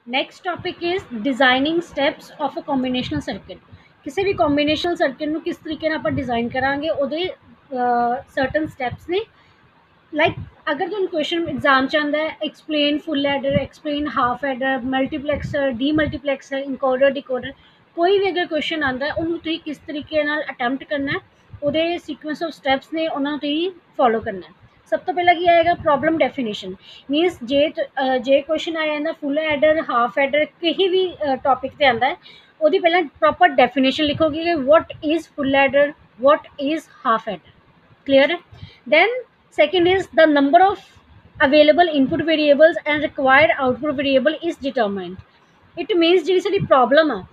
Next topic is designing steps of a combinational circuit. ਕਿਸੇ ਵੀ ਕੰਬੀਨੇਸ਼ਨਲ circuit ਨੂੰ ਕਿਸ ਤਰੀਕੇ ਨਾਲ ਆਪਾਂ ਡਿਜ਼ਾਈਨ ਕਰਾਂਗੇ, ਉਹਦੇ ਸਰਟਨ ਸਟੈਪਸ ਨੇ। ਲਾਈਕ ਅਗਰ ਤੁਹਾਨੂੰ ਕੁਐਸਚਨ ਐਗਜ਼ਾਮ 'ਚ ਆਉਂਦਾ ਹੈ, explain full adder, explain half adder, multiplexer, demultiplexer, encoder, decoder, ਕੋਈ ਵੀ ਅਗਰ ਕੁਐਸਚਨ ਆਉਂਦਾ ਉਹਨੂੰ ਤੁਸੀਂ ਕਿਸ ਤਰੀਕੇ ਨਾਲ ਅਟੈਂਪਟ ਕਰਨਾ ਹੈ, ਉਹਦੇ ਸੀਕੁਐਂਸ ਆਫ ਸਟੈਪਸ ਨੇ, ਉਹਨਾਂ ਨੂੰ ਤੁਸੀਂ ਫੋਲੋ ਕਰਨਾ ਹੈ। ਸਭ ਤੋਂ ਪਹਿਲਾਂ ਕੀ ਆਏਗਾ? Problem definition. ਮੀਨਸ ਜੇ ਕੁਐਸਚਨ ਆ ਜਾਂਦਾ ਫੁੱਲ ਐਡਰ, ਹਾਫ ਐਡਰ, ਕਿਸੇ ਵੀ ਟੌਪਿਕ 'ਤੇ ਆਉਂਦਾ ਹੈ, ਉਹਦੀ ਪਹਿਲਾਂ ਪ੍ਰੋਪਰ ਡੈਫੀਨੇਸ਼ਨ ਲਿਖੋਗੇ ਕਿ what is full adder, what is half adder. clear है? Then second is the number of available input variables and required output variable is determined. It means जी सारी problem है,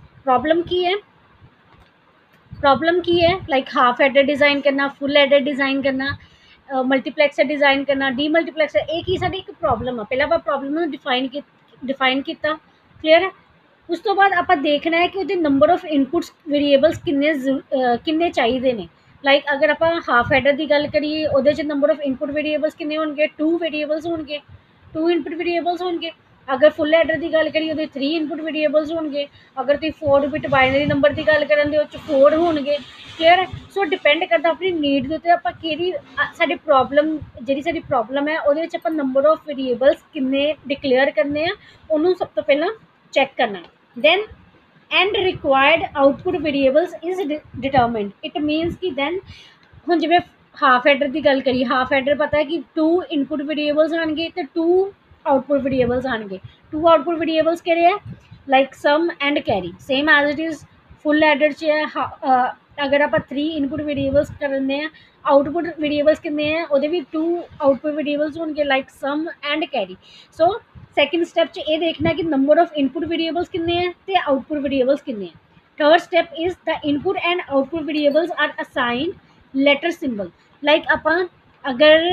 प्रॉब्लम की है लाइक हाफ एडर डिज़ाइन करना, full adder design करना, multiplexer design करना, demultiplexer, एक ही साड़ी एक प्रॉब्लम है। पहले आप प्रॉब्लम में डिफाइन किया, क्लियर है। उस तो बाद आप देखना है कि वो नंबर ऑफ इनपुट्स वेरीएबल्स किन्ने चाहिए ने। लाइक अगर आप हाफ एडर की गल करिए, वो नंबर ऑफ इनपुट वेरीएबल्स किन्ने होंगे? 2 वेरीएबल्स होंगे, 2 इनपुट वेरीएबल्स होंगे। अगर फुल एडर की गल करिए, वो 3 इनपुट वेरीएबल्स होंगे। अगर तुम 4 बिट बाइनरी नंबर की गल करें, 4 होंगे। क्लियर है? सो डिपेंड करता अपनी नीड के उत्ते आप साडी प्रॉब्लम जी साडी प्रॉब्लम है, वो नंबर ऑफ वेरीएबल्स किन्ने डिक्लेयर करने, उन्होंने सब तो पहला चैक करना है। Then and required output variables is determined. It means कि दैन हुण जिवें हाफ एडर की गल करिए, हाफ एडर पता है कि 2 इनपुट वेरीएबल्स आएंगे तो 2 आउटपुट वेरीएबल्स आएंगे। 2 आउटपुट वेरीएबल्स केड़े है? Like sum and carry, same as it is full adder च है। अगर आप 3 इनपुट वेरीएबल्स करने हैं, आउटपुट वेरीएबल्स कितने हैं? वो भी 2 आउटपुट वेरीएबल्स होंगे like sum and carry. So second step च ये देखना है कि नंबर ऑफ इनपुट वेरीएबल्स कितने हैं तो आउटपुट वेरीएबल्स कितने हैं। Third step is the input and output variables are assign letter symbol. Like आप अगर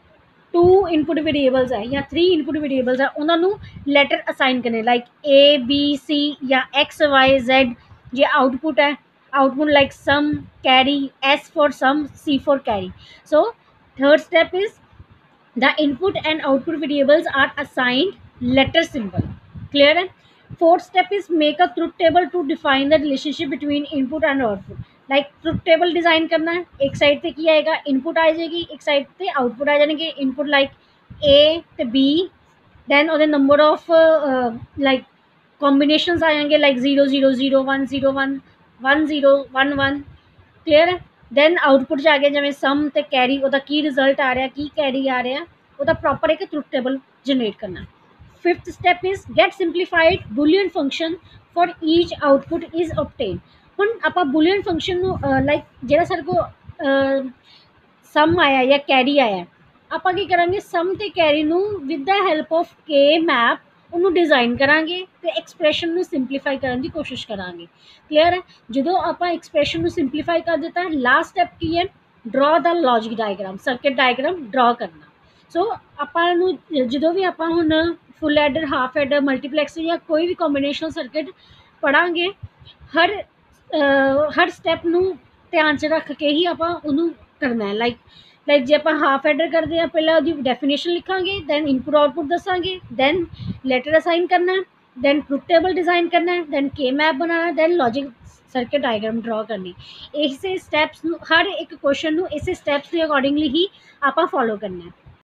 2 इनपुट वेरीएबल्स है या 3 इनपुट वेरीएबल्स है, उन्होंने लैटर असाइन करने लाइक ए बी सी या एक्स वाई जेड। ये आउटपुट है, output like sum, carry, S for sum, C for carry. So third step is the input and output variables are assigned letter symbol. Clear है? Fourth step is make a truth table to define the relationship between input and output. Like truth table design करना है, एक side पे क्या आएगा? Input आ जाएगी, एक side पे आउटपुट आ जाएंगे। Input like A to B, then और नंबर ऑफ लाइक कॉम्बिनेशंस आ जाएंगे लाइक 0 0 0 1 0 1 1 0 1 1। क्लियर है? दैन आउटपुट आ गया जिवें सम ते कैरी, ਉਹਦਾ की रिजल्ट आ रहा, की कैरी आ रहा, ਉਹਦਾ प्रॉपर एक ट्रुथ टेबल जनरेट करना। Fifth step is get simplified boolean function for each output is obtain. हुण आपां बुलियन फंक्शन लाइक जिहड़ा साडे को सम आया या कैरी आया, आपां की करांगे? सम ते कैरी नूं with the help of K map ਉਹਨੂੰ डिज़ाइन करांगे तो एक्सप्रैशन ਨੂੰ सिंपलीफाई करने की कोशिश करांगे। क्लियर है? जो आप एक्सप्रैशन ਨੂੰ सिंपलीफाई कर देता है, लास्ट स्टैप की है? Draw the logic diagram, circuit diagram draw करना। सो आपू जो भी आप हुण full adder, half adder, multiplexer या कोई भी कॉम्बिनेशनल सर्किट पढ़ांगे, हर स्टैप नूं ध्यान च रख के ही आप करना है। लाइक जे आप हाफ एडर करते हैं, पहले उसकी डेफिनेशन लिखांगे, दैन इनपुट आउटपुट दसांगे, दैन लेटर असाइन करना है, दैन ट्रुथ टेबल डिज़ाइन करना है, दैन के मैप बनाना, then logic circuit diagram draw करनी। इसे स्टैप्स हर एक क्वेश्चन इसे स्टैप्स के अकॉर्डिंगली ही आप फॉलो करना है।